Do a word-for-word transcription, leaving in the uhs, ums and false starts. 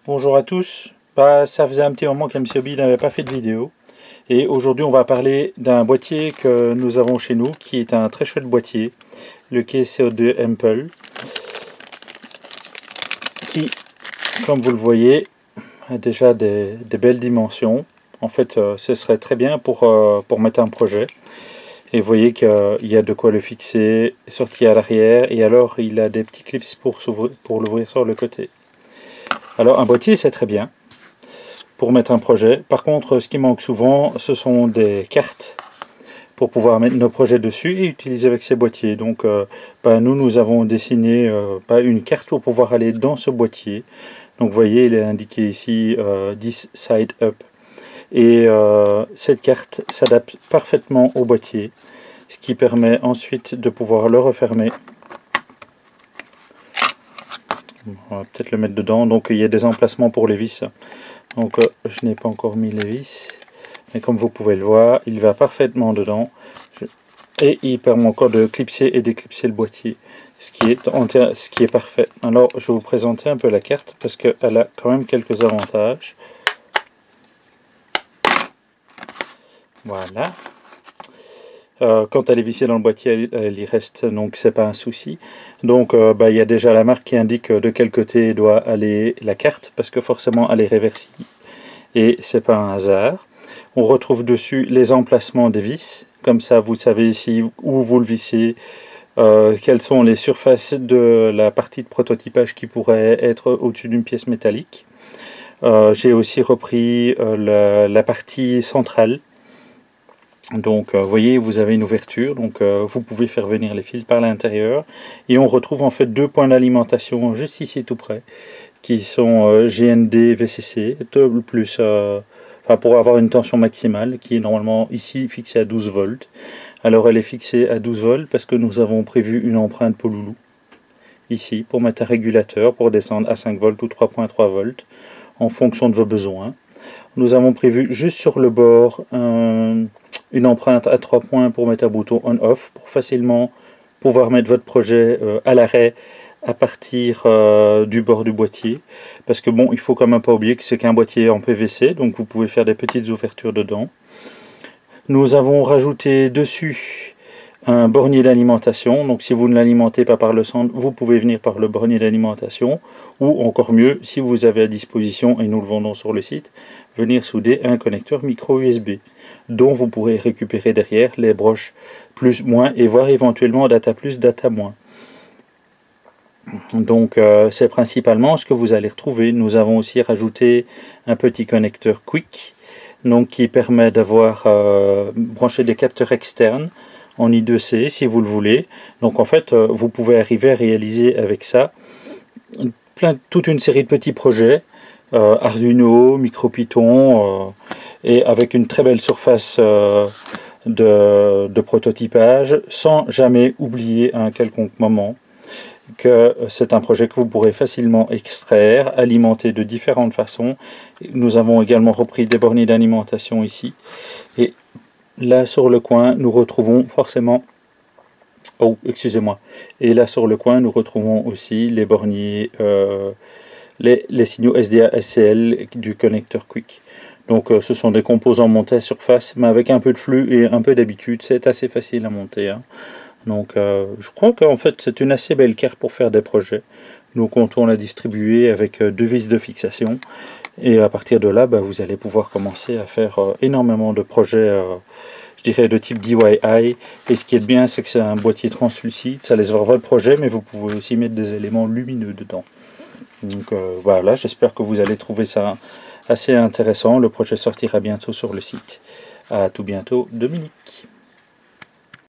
Bonjour à tous, bah, ça faisait un petit moment qu'M C Hobby n'avait pas fait de vidéo et aujourd'hui on va parler d'un boîtier que nous avons chez nous qui est un très chouette boîtier, le K C O deux Ample, qui comme vous le voyez a déjà des, des belles dimensions. En fait euh, ce serait très bien pour, euh, pour mettre un projet. Et vous voyez qu'il y a de quoi le fixer, sorti à l'arrière, et alors il a des petits clips pour, pour l'ouvrir sur le côté. Alors un boîtier c'est très bien pour mettre un projet. Par contre ce qui manque souvent ce sont des cartes pour pouvoir mettre nos projets dessus et utiliser avec ces boîtiers. Donc euh, bah, nous nous avons dessiné euh, bah, une carte pour pouvoir aller dans ce boîtier. Donc vous voyez il est indiqué ici euh, dix side up. Et euh, cette carte s'adapte parfaitement au boîtier, ce qui permet ensuite de pouvoir le refermer. On va peut-être le mettre dedans. Donc il y a des emplacements pour les vis. Donc euh, je n'ai pas encore mis les vis, mais comme vous pouvez le voir, il va parfaitement dedans. Je... Et il permet encore de clipser et déclipser le boîtier, ce qui est, entier... ce qui est parfait. Alors je vais vous présenter un peu la carte parce qu'elle a quand même quelques avantages. Voilà. Euh, quand elle est vissée dans le boîtier, elle, elle y reste, donc c'est pas un souci. Donc euh, bah, il y a déjà la marque qui indique de quel côté doit aller la carte, parce que forcément elle est réversible. Et c'est pas un hasard. On retrouve dessus les emplacements des vis, comme ça vous savez ici où vous le vissez, euh, quelles sont les surfaces de la partie de prototypage qui pourrait être au-dessus d'une pièce métallique. Euh, J'ai aussi repris euh, la, la partie centrale. Donc vous euh, voyez, vous avez une ouverture, donc euh, vous pouvez faire venir les fils par l'intérieur. Et on retrouve en fait deux points d'alimentation juste ici tout près, qui sont euh, G N D V C C, plus, euh, enfin, pour avoir une tension maximale, qui est normalement ici fixée à douze volts. Alors elle est fixée à douze volts parce que nous avons prévu une empreinte Polulu, ici, pour mettre un régulateur, pour descendre à cinq volts ou trois virgule trois volts, en fonction de vos besoins. Nous avons prévu juste sur le bord un... une empreinte à trois points pour mettre un bouton on-off, pour facilement pouvoir mettre votre projet euh, à l'arrêt à partir euh, du bord du boîtier. Parce que bon, il faut quand même pas oublier que c'est qu'un boîtier en P V C, donc vous pouvez faire des petites ouvertures dedans. Nous avons rajouté dessus un bornier d'alimentation, donc si vous ne l'alimentez pas par le centre, vous pouvez venir par le bornier d'alimentation, ou encore mieux, si vous avez à disposition, et nous le vendons sur le site, venir souder un connecteur micro U S B, dont vous pourrez récupérer derrière les broches plus, moins, et voir éventuellement data plus, data moins. Donc euh, c'est principalement ce que vous allez retrouver. Nous avons aussi rajouté un petit connecteur Quick, donc qui permet d'avoir euh, branché des capteurs externes en I deux C si vous le voulez. Donc en fait euh, vous pouvez arriver à réaliser avec ça plein, toute une série de petits projets euh, Arduino, MicroPython euh, et avec une très belle surface euh, de, de prototypage, sans jamais oublier à un quelconque moment que c'est un projet que vous pourrez facilement extraire, alimenter de différentes façons. Nous avons également repris des borniers d'alimentation ici, et là sur le coin nous retrouvons forcément, oh excusez-moi, et là sur le coin nous retrouvons aussi les borniers, euh, les, les signaux S D A S C L du connecteur Quick. Donc euh, ce sont des composants montés à surface, mais avec un peu de flux et un peu d'habitude, c'est assez facile à monter, hein. Donc euh, je crois qu'en fait c'est une assez belle carte pour faire des projets. Nous comptons la distribuer avec euh, deux vis de fixation. Et à partir de là, bah, vous allez pouvoir commencer à faire euh, énormément de projets, euh, je dirais de type D I Y. Et ce qui est bien, c'est que c'est un boîtier translucide. Ça laisse voir votre projet, mais vous pouvez aussi mettre des éléments lumineux dedans. Donc euh, voilà, j'espère que vous allez trouver ça assez intéressant. Le projet sortira bientôt sur le site. À tout bientôt, Dominique.